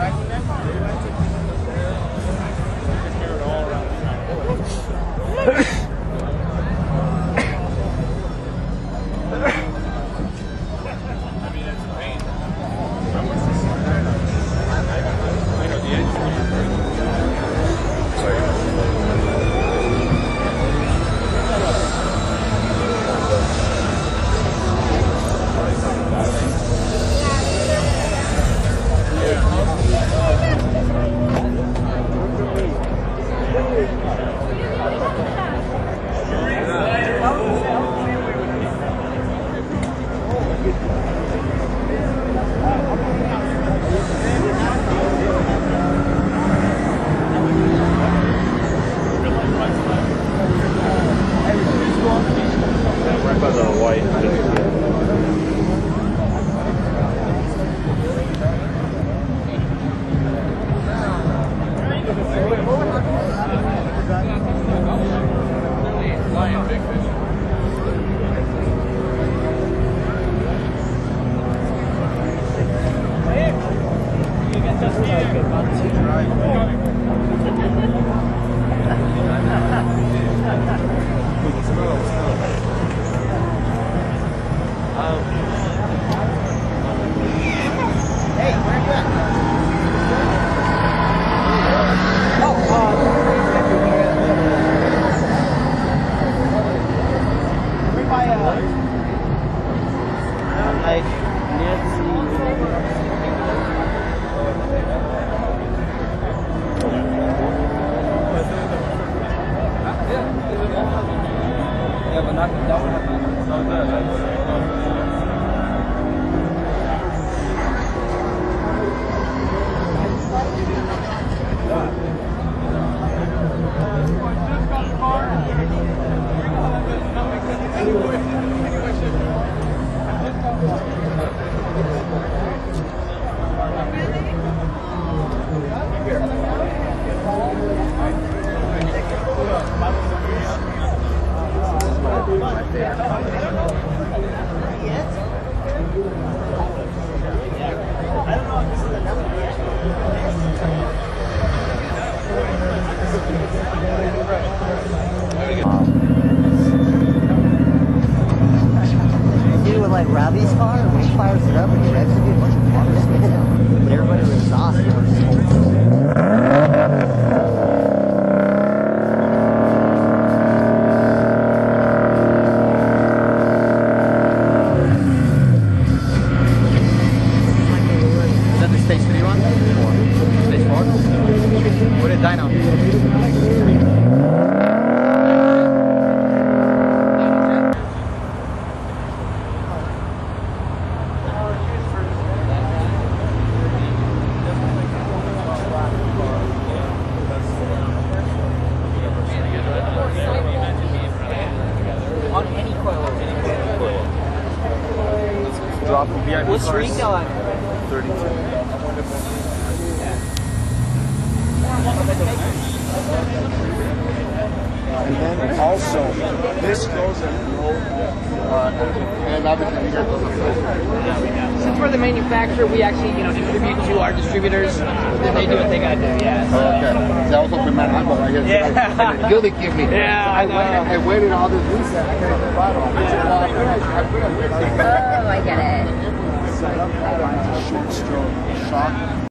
Like Ravi's car, when he fires it up and he revs it, a bunch of water spits out. But everybody was exhausted. Is that the stage 3 one? Or stage 4? What did dyno? Drop the VIP What's cars. retail at? 32. And then also, this goes in low, and obviously you guys Since we're the manufacturer, we actually, distribute to our distributors. Then they do what they gotta do. Yeah. So. okay. See, I was hoping, man, I'm like, Yeah. Gilly give me. Yeah, I waited all this reset. I got the bottle. Oh, I get it. Short stroke shock.